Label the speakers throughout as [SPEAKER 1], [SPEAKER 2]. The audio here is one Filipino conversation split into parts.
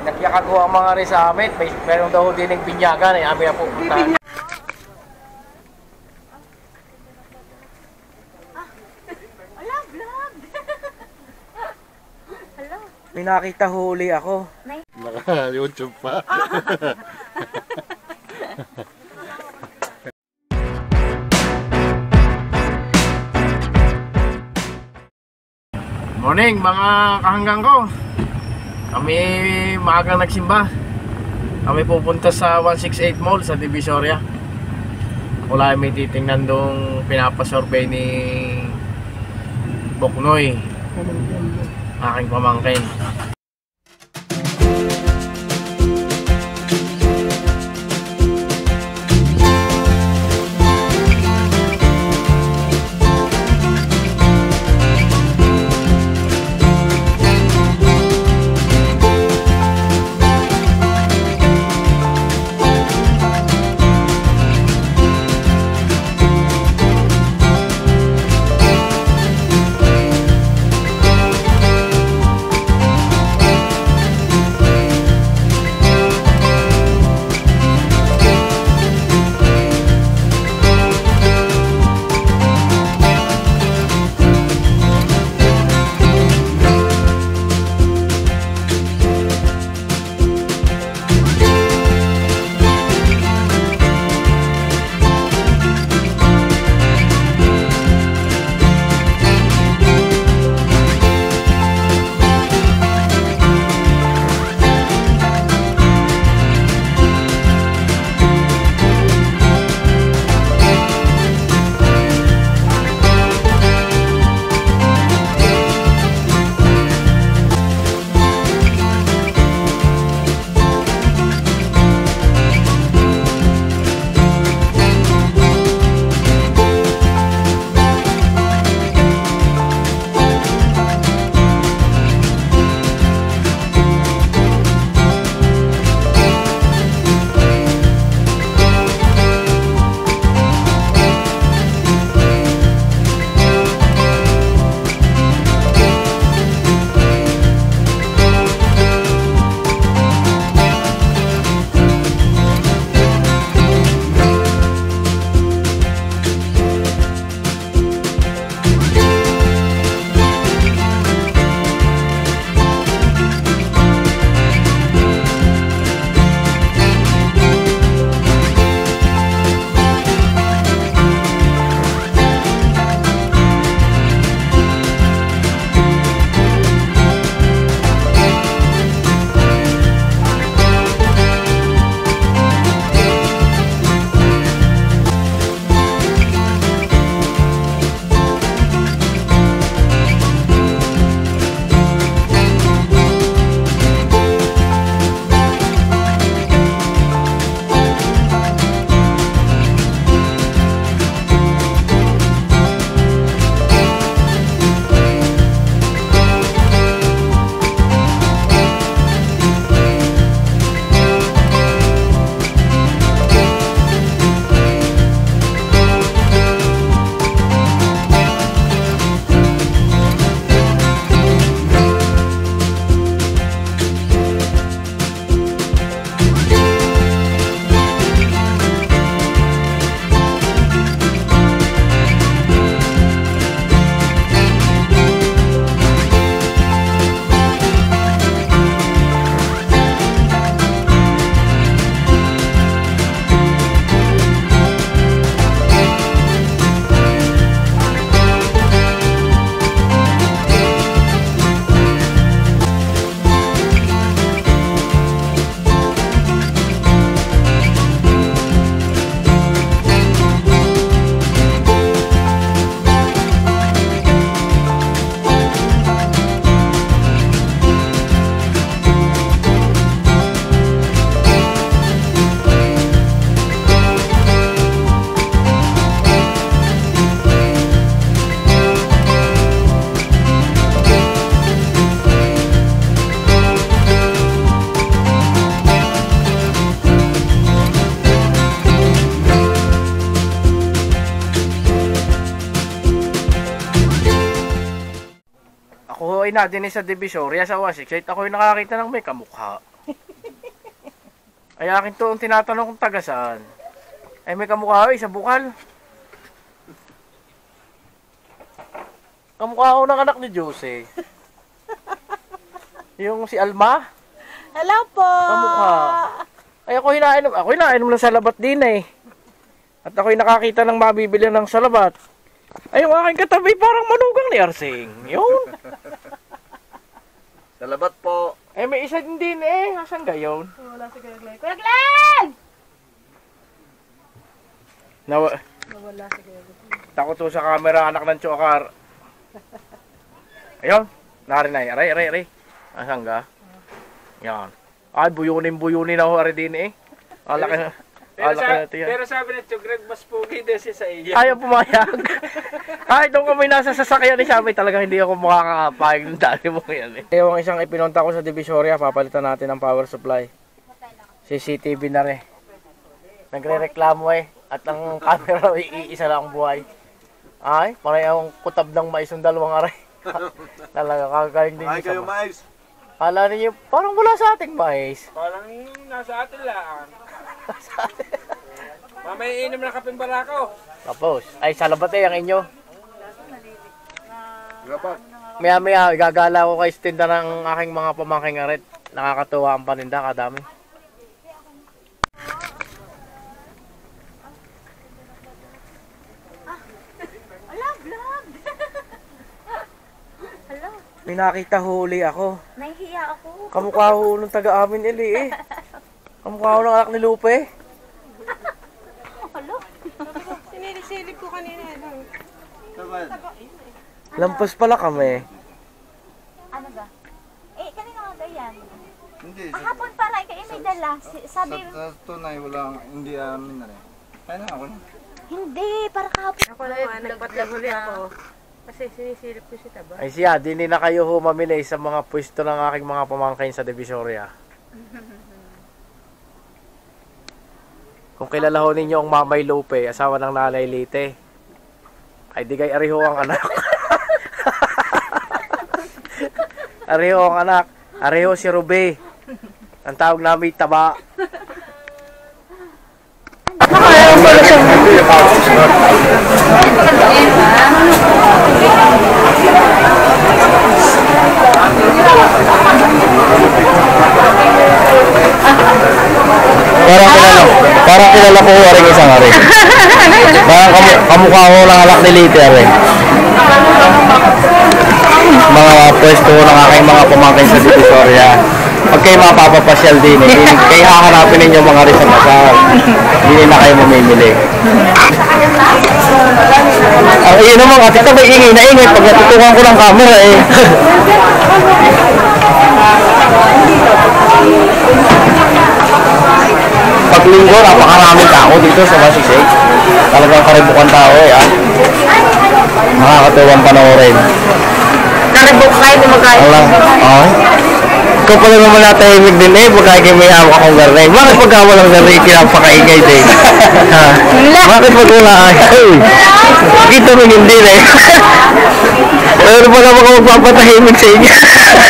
[SPEAKER 1] Nagyakagawa ang mga rin sa amin. Meron daw din ng binyagan. Amin na pupuntahan. May nakita huli ako.
[SPEAKER 2] Naka-YouTube pa.
[SPEAKER 1] Morning mga kahanggang ko. Kami maagang nagsimba. Kami pupunta sa 168 Mall sa Divisoria. Wala may titingnan dong pinapasurvey ni Boknoy, aking pamangkin. Ako ay nadin sa Divisoria sa 168. Ako ay nakakita ng may kamukha. Ay akin to ang tinatanong kung taga saan. Ay may kamukha sa Bukal. Kamukha ako ng anak ni Jose. Yung si Alma.
[SPEAKER 3] Hello po!
[SPEAKER 1] Kamukha. Ay ako hinainom lang sa labat din eh. At ako'y nakakita ng mabibili ng salabat. Ay yung aking katabi parang manugang ni Arsing. Yun.
[SPEAKER 4] Salamat po.
[SPEAKER 1] Eh may isa din eh. Asan gayon?
[SPEAKER 3] Wala si Kuya Glenn. Kuya Glenn!
[SPEAKER 1] Nawala
[SPEAKER 3] si Kuya Glenn.
[SPEAKER 1] Takot to sa camera anak ng Chokar. Ayun. Narinay. Aray. Asan ga? Yan. Ay buyunin ako ari din eh. Alaki na.
[SPEAKER 5] Pero sabi na Greg, mas pugi din siya sa iyo.
[SPEAKER 1] Ayaw pumayag. Kahit nung kami nasa sasakyan ni Shabay, talagang hindi ako makakapayag ng dali mo yan eh. Yung isang ipinunta ko sa Divisoria, papalitan natin ang power supply. CCTV na rin. Nagre-reklamo eh. At ang camera, iisa lang ang buhay. Ay, parang kutab ng mais ng dalawang aray. Talaga, kakagaling din
[SPEAKER 4] Ay kayo mais.
[SPEAKER 1] Kala niyo, parang wala sa ating mais.
[SPEAKER 5] Parang nasa atin lang. Mamaya inom ng kapeng barako.
[SPEAKER 1] Tapos, ay salabat eh ang inyo.
[SPEAKER 4] Salamat.
[SPEAKER 1] Maya igagala ko kay tinda ng aking mga pamangking arit. Nakakatuwa ang paninda, kadami.
[SPEAKER 3] Ala, vlog! Ala,
[SPEAKER 1] May nakita huli ako.
[SPEAKER 3] nahihiya ako.
[SPEAKER 1] Kamukha ho nung taga-amin ili eh. Kamukha ho ng anak ni Lupe.
[SPEAKER 3] Ala,
[SPEAKER 6] Sinisilip ko kanina.
[SPEAKER 1] Lampas pala kami.
[SPEAKER 3] ano ba? Eh, kanina nga ganyan.
[SPEAKER 2] Hindi.
[SPEAKER 3] Kahapon para kayo may dala. Sabi,
[SPEAKER 2] Sa tunay, walang, hindi amin na rin. Kaya na ako na.
[SPEAKER 3] hindi, para kahapon.
[SPEAKER 6] Ako naman, nagpataguli ako. Kasi sinisilip ko si Taba.
[SPEAKER 1] Ay siya, di na kayo humamili sa mga pwesto ng aking mga pamangkin sa Divisoria. Kung kilala ho ninyo ang Mamay Lupe, asawa ng Nanay Lite, ay di kay Ariho ang anak. Ariho ang anak. Ariho si Ruby. Ang tawag namin Taba. Parang kilala ko rin isang ari. Parang kamukha ko ng anak ni Lite ari. Mga pwesto ng aking mga pamangkin sa Divisoria. Pag kayo mapapapasyal din eh, kayo hahanapin ninyo mga rin sa kasal. Hindi na kayo mamimili. Ang iyon naman, at ito may ingay na ingay pag natutukan ko ng camera eh. Pag linggo, napakaraming tao dito sa 168. Talagang karibukan tao eh ah. Makakatuwang panoorin.
[SPEAKER 6] Karibok kayo ni Magay.
[SPEAKER 1] Wala. Okay. Ikaw pala naman natahimik din eh, pagka may hawak akong garnay. Bakit pagka walang garnay, kinapakaingay din? Ha? Bakit pag wala ay? Kita mo hindi na eh. Pero pa naman ako magpapatahimik sa inyo.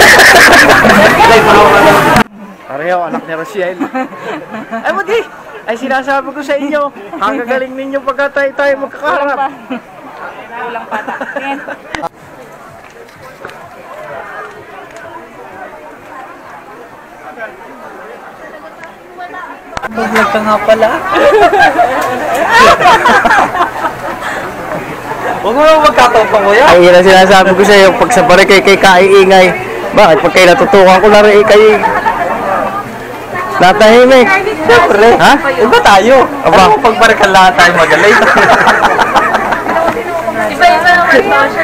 [SPEAKER 1] Pareho, anak ni Rosiel. Ay mo di! Ay sinasabi ko sa inyo, kagagaling ninyo pagka tayo magkakaharap.
[SPEAKER 6] Kulang pata.
[SPEAKER 5] Vlog ka nga pala. Huwag mo naman magkatopang ko yan.
[SPEAKER 1] Ay yun ang sinasabi ko sa iyo, pag sa pare kay kaiingay. Bakit pag kayo natutukan ko na rin kayo natahimik?
[SPEAKER 5] Siyempre.
[SPEAKER 1] Ha?
[SPEAKER 5] Iba tayo.
[SPEAKER 1] Aba.
[SPEAKER 5] Ano mo pagbarikan lahat tayo magaling?
[SPEAKER 6] Iba-iba ang exposure.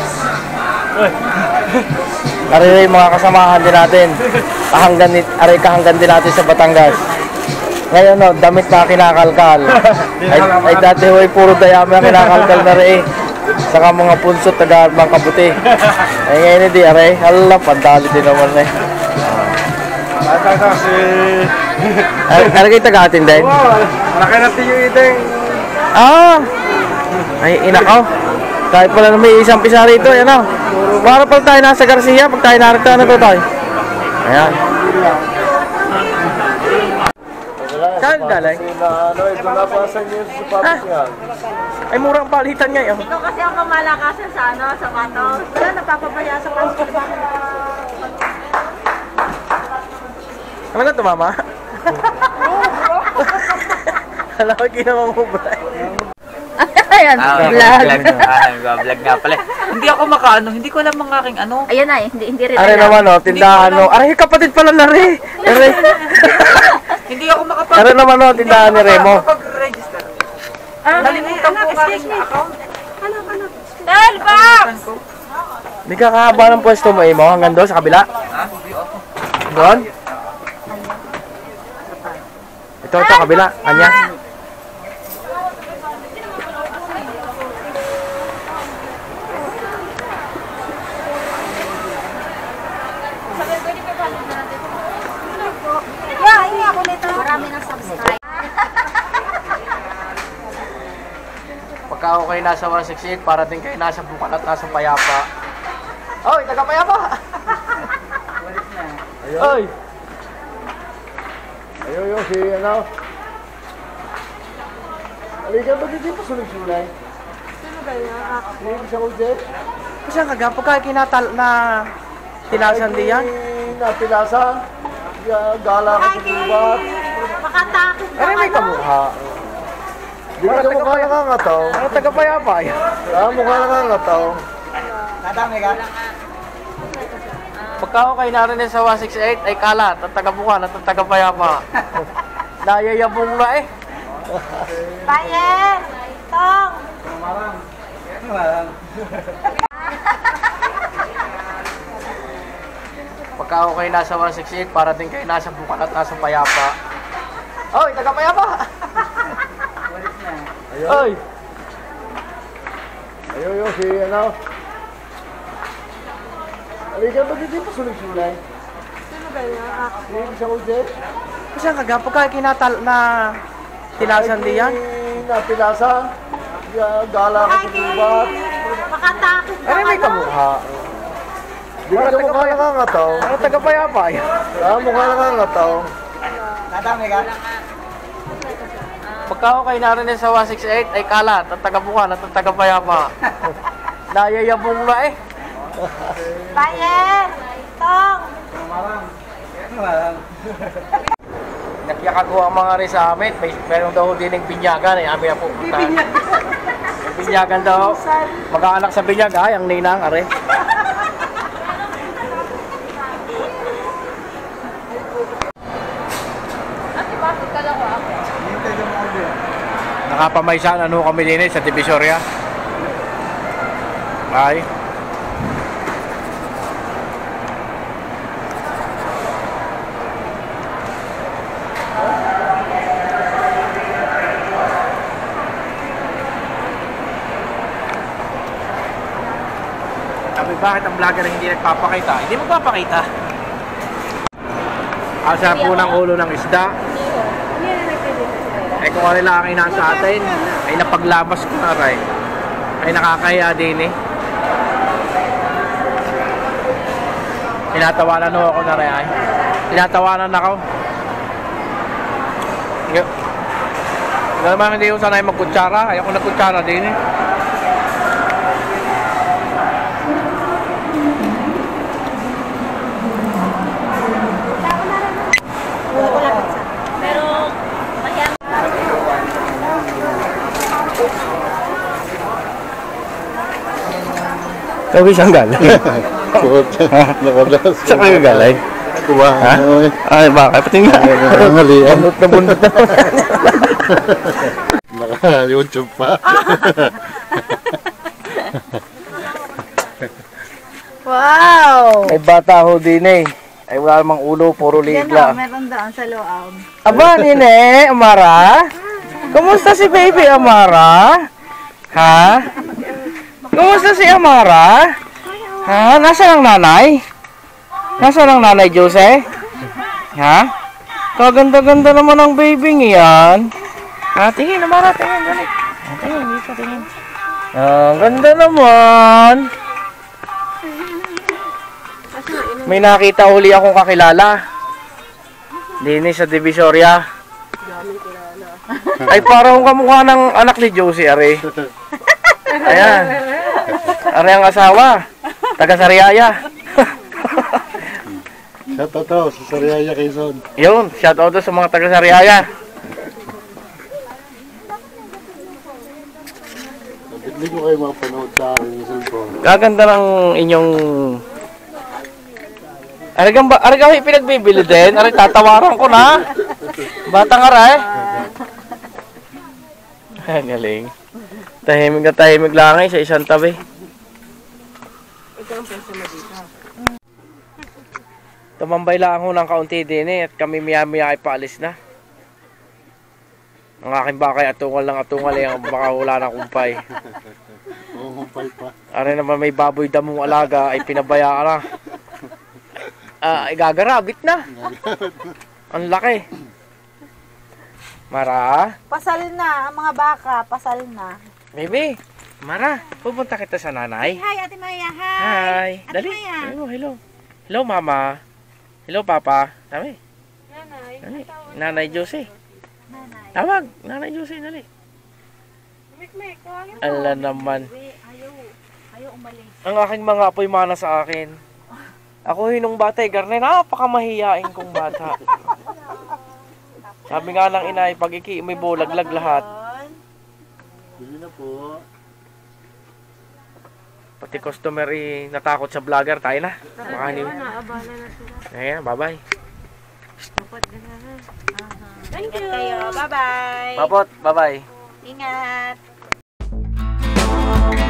[SPEAKER 1] Aray yung mga kasamahan din natin. Kahanggan din natin sa Batangas. Ngayon no, damit na kinakalkal. Ay dati hoy puro dayami ang kinakalkal na rin. Saka mga punsot taga mga kabuti. Ay ngayon hindi aray. Hala, pandali din naman eh.
[SPEAKER 2] Kasi...
[SPEAKER 1] Ano kayo taga-atin din?
[SPEAKER 2] Laki natin yung iteng.
[SPEAKER 1] Ah! Ay inakaw. Kahit pala na may isang pisa rito, yan o. Para pag tayo nasa Garcia, pag tayo narito na to tayo. Ayan. galing?
[SPEAKER 2] Ito na pa sa inyo sa sapatos yan.
[SPEAKER 1] Ay, murang palitan ngayon.
[SPEAKER 3] Ikaw kasi ang kamalakasan sa sapatos.
[SPEAKER 6] Wala, napapabaya sa pasok.
[SPEAKER 1] Ano na tumama? Alam ko ginawa mo ba?
[SPEAKER 6] Ayan, vlog.
[SPEAKER 5] Vlog nga pala. Hindi ako makaano, hindi ko alam ang aking ano.
[SPEAKER 3] Ayan na eh, hindi rin
[SPEAKER 1] Are naman o, tindahan o. Are, kapatid pala na Re. Are.
[SPEAKER 5] Hindi ako makapag-
[SPEAKER 1] Are naman o, tindahan ni Remo.
[SPEAKER 5] makapag-register. Nalimutan ko ang aking account.
[SPEAKER 3] Telbox!
[SPEAKER 1] Di ka kahaba ng pwesto mo, Imo, hanggang doon sa kabila.
[SPEAKER 5] Ha? Hindi ako.
[SPEAKER 1] Doon? Ito, kabila. Kanya.
[SPEAKER 3] Yeah, hindi ako nito. Marami ng subscribe.
[SPEAKER 1] Pagka ako kayo nasa 168, parating kayo nasa Bukan at nasa Payapa. Oy, taga Payapa! Oy!
[SPEAKER 2] Ayo, si ano? Halika ba dito pa sulit-sulay?
[SPEAKER 6] Sino ba yun?
[SPEAKER 2] Hindi sa kutse?
[SPEAKER 1] Kasi ang kaga, pagka kinatal na tilasan di yan.
[SPEAKER 2] Natilasa. Gala ka sa gubat.
[SPEAKER 3] Makatakot ka
[SPEAKER 1] Ay, may kamukha.
[SPEAKER 2] Di ka mukha nakangataw.
[SPEAKER 1] Ano taga Payapa yan?
[SPEAKER 2] Mukha nakangataw.
[SPEAKER 1] Pagka ako kayo narinig sa 168, ay kalat at taga Bukan at taga Payapa. Nayayabong na eh.
[SPEAKER 3] Baye! Tong!
[SPEAKER 1] Pagka ako kayo nasa 168, parating kayo nasa Bukan at nasa Payapa. Oy, taga Payapa! Oy!
[SPEAKER 2] Ayo, si ano? Halika ba dito pa sulit-sulay?
[SPEAKER 6] Sino ba yun?
[SPEAKER 2] Hindi sa kutse?
[SPEAKER 1] Kasi ang kaga, pagka kinatal na tilasan di yan.
[SPEAKER 2] Natilasa. Gala ka sa gubat.
[SPEAKER 3] Makatakot ka
[SPEAKER 1] Ay, may kamukha.
[SPEAKER 2] Di ka mukha nakangataw.
[SPEAKER 1] Ano taga Payapa yan?
[SPEAKER 2] Mukha nakangataw.
[SPEAKER 1] Pagka ako kayo narinig sa 168, ay kalat at taga Bukan at taga Payapa. Nayayabong na eh.
[SPEAKER 3] Baye! Tong!
[SPEAKER 1] Nakyakago ang mga rin sa amin. Meron daw din ng binyagan. Ay, amin na po. May binyagan daw. Mag-aanak sa binyaga. Ay, ang ninang, are. Nakapamaysan, ano kami din sa Divisoria. Ay. Sabi, bakit ang vlogger hindi nagpapakita? Hindi magpapakita. Asa po ng ulo ng isda. Eh kung ano lang ang inasa atin, ay napaglabas ko na rin. Ay nakakaya din eh. Tinatawanan ho ako na rin ay. Tinatawanan ako. Naman hindi ko sanay magkutsara. Ayaw ko nagkutsara din eh.
[SPEAKER 3] Pero, mahiyang.
[SPEAKER 1] Sabi siyang galing.
[SPEAKER 2] Nakadas.
[SPEAKER 1] Saan kayo galing?
[SPEAKER 2] Kuha.
[SPEAKER 1] Ha? Ay, bakit? Pati nga.
[SPEAKER 2] Malian.
[SPEAKER 1] Nabundot na.
[SPEAKER 2] Naka-YouTube pa.
[SPEAKER 6] Wow!
[SPEAKER 1] May bata ho din eh. Ay wala namang ulo, puro ligla.
[SPEAKER 3] Meron doon sa loob.
[SPEAKER 1] Aba, nine, Amara? Kumusta si baby Amara? Ha? Kumusta si Amara? Ha? Nasaan ang nanay? Nasaan ang nanay, Jose? Ha? Kaganda-ganda naman ang baby niyan. Ha? Tingin, Amara, tingin, dali. Tingin, dito, tingin. Ang ganda naman. May nakita uli akong kakilala. Dini sa Divisoria. Ay, parang kamukha ng anak ni Josie, are. Ayan. Are ang asawa. Taga Sariaya.
[SPEAKER 4] Shout out daw sa Sariaya, Quezon.
[SPEAKER 1] Yun, shout out sa mga taga Sariaya.
[SPEAKER 4] Hindi ko kayo mapanood sa aking cellphone.
[SPEAKER 1] Gaganda ng inyong... Aragang pinagbibili din. Aray, tatawaran ko na. Batang aray. Ay, galing. Tahimik na tahimik lang sa isang tabi.
[SPEAKER 6] Ikaw ang pwesa mo dito.
[SPEAKER 1] Tumambay lang ako ng kaunti din at kami maya-maya ay paalis na. Ang aking bakay atungal ang baka wala na kumpay.
[SPEAKER 4] Oo, kumpay pa.
[SPEAKER 1] Aray naman may baboy damong alaga ay pinabayaan na. Igagarabit na. Ang laki. Mara?
[SPEAKER 3] Pasal na, ang mga baka, pasal na.
[SPEAKER 1] Baby, Mara, pupunta kita sa nanay.
[SPEAKER 3] Hi, Ate Maya.
[SPEAKER 1] Hi.
[SPEAKER 3] Ate
[SPEAKER 1] Dali.
[SPEAKER 3] Maya.
[SPEAKER 1] Hello. Hello, Mama. Hello, Papa. Dali.
[SPEAKER 6] Nanay.
[SPEAKER 1] Dali. Nanay Josie.
[SPEAKER 3] Nanay.
[SPEAKER 1] Tawag. Nanay Josie, dali.
[SPEAKER 6] Mikmik, kawagin mo.
[SPEAKER 1] Ala naman.
[SPEAKER 3] Ayaw umalis.
[SPEAKER 1] Ang aking mga apoy mana sa akin. Ako hinong bata, garne, napakamahiyain kong bata. Sabi nga ng inay, pag may bulaglag lahat.
[SPEAKER 4] Bili na po.
[SPEAKER 1] Pati customer natakot sa vlogger, tayo na. Baka hindi.
[SPEAKER 6] Naabala na sila.
[SPEAKER 1] Ayan, bye-bye.
[SPEAKER 6] Dapat ganahan.
[SPEAKER 3] Thank you. Bye-bye.
[SPEAKER 1] Mapot, bye-bye.
[SPEAKER 3] Ingat.